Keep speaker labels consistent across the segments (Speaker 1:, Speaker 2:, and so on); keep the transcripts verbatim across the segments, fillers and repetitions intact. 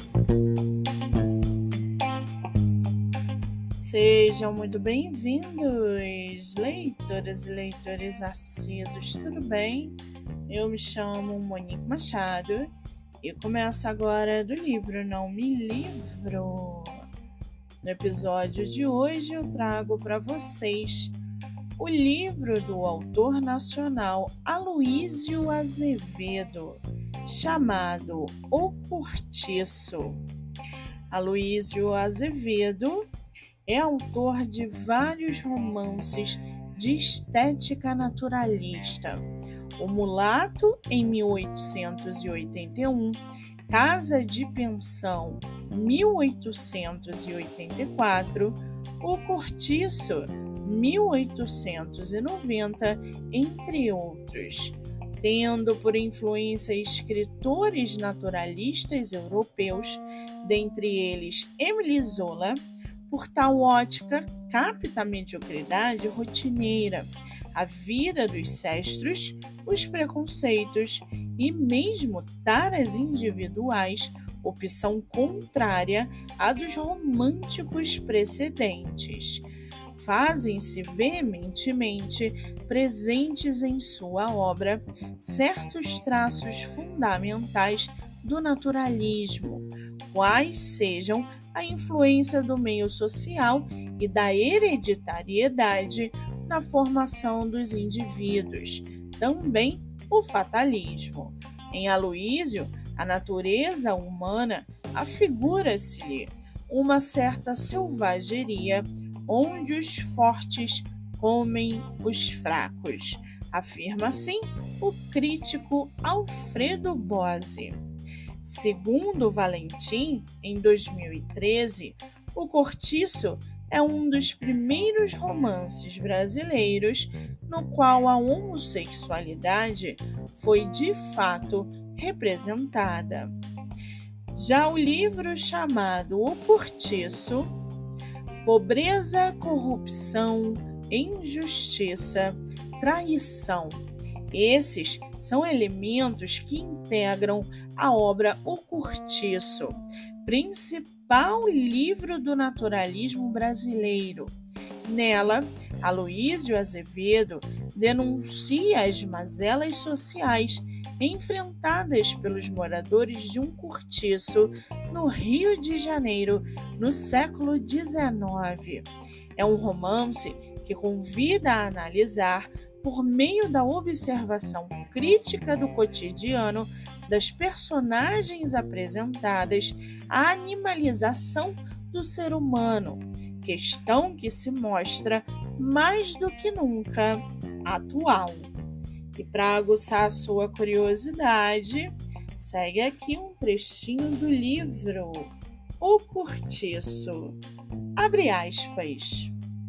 Speaker 1: Sejam muito bem-vindos, leitoras e leitores assíduos, tudo bem? Eu me chamo Monique Machado e começo agora do livro Não Me Livro. No episódio de hoje eu trago para vocês o livro do autor nacional Aloísio Azevedo, chamado O Cortiço. Aloísio Azevedo é autor de vários romances de estética naturalista. O Mulato, em mil oitocentos e oitenta e um, Casa de Pensão, mil oitocentos e oitenta e quatro, O Cortiço, mil oitocentos e noventa, entre outros, tendo por influência escritores naturalistas europeus, dentre eles Émile Zola. Por tal ótica, capta a mediocridade rotineira, a vida dos cestros, os preconceitos e mesmo taras individuais, opção contrária à dos românticos precedentes. Fazem-se veementemente presentes em sua obra certos traços fundamentais do naturalismo, quais sejam a influência do meio social e da hereditariedade na formação dos indivíduos, também o fatalismo. Em Aloísio, a natureza humana afigura-se-lhe uma certa selvageria, onde os fortes comem os fracos, afirma assim o crítico Alfredo Bozzi. Segundo Valentim, em dois mil e treze, O Cortiço é um dos primeiros romances brasileiros no qual a homossexualidade foi de fato representada. Já o livro chamado O Cortiço, pobreza, corrupção, injustiça, traição. Esses são elementos que integram a obra O Cortiço, principal livro do naturalismo brasileiro. Nela, Aloísio Azevedo denuncia as mazelas sociais enfrentadas pelos moradores de um cortiço no Rio de Janeiro, no século dezenove. É um romance que convida a analisar, por meio da observação crítica do cotidiano das personagens apresentadas, a animalização do ser humano, questão que se mostra mais do que nunca atual. E para aguçar a sua curiosidade, segue aqui um trechinho do livro O Cortiço. Abre aspas.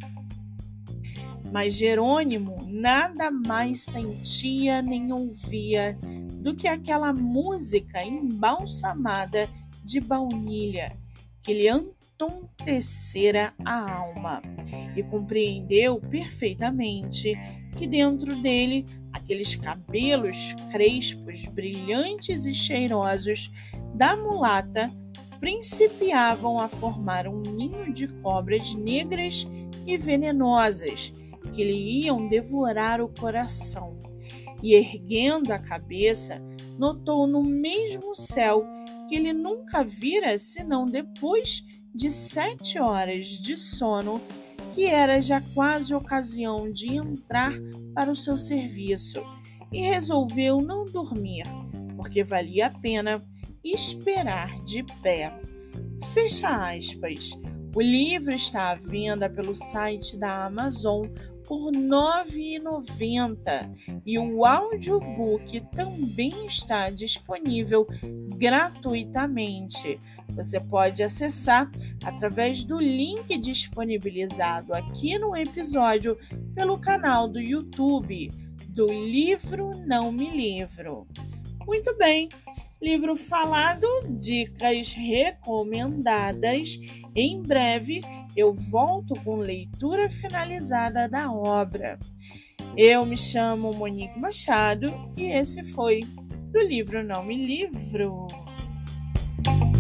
Speaker 1: Mas Jerônimo nada mais sentia nem ouvia do que aquela música embalsamada de baunilha que lhe entontecera a alma, e compreendeu perfeitamente que dentro dele aqueles cabelos crespos, brilhantes e cheirosos da mulata principiavam a formar um ninho de cobras negras e venenosas que lhe iam devorar o coração, e erguendo a cabeça, notou no mesmo céu que ele nunca vira senão depois de sete horas de sono, que era já quase ocasião de entrar para o seu serviço, e resolveu não dormir, porque valia a pena esperar de pé. Fecha aspas. O livro está à venda pelo site da Amazon por nove reais e noventa centavos e o audiobook também está disponível gratuitamente. Você pode acessar através do link disponibilizado aqui no episódio pelo canal do YouTube do Livro Não Me Livro. Muito bem, livro falado, dicas recomendadas. Em breve eu volto com leitura finalizada da obra. Eu me chamo Monique Machado e esse foi do Livro Não Me Livro.